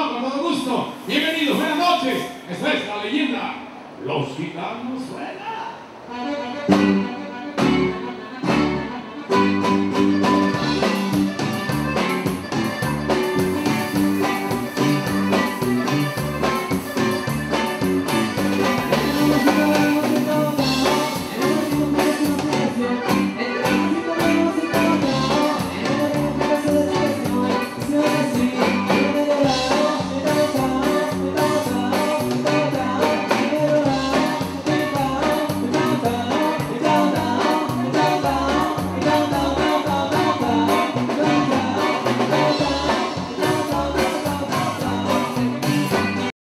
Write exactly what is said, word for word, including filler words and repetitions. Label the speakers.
Speaker 1: no, con todo gusto. Bienvenidos, buenas noches. Esta es la leyenda. Los Gitanos suena.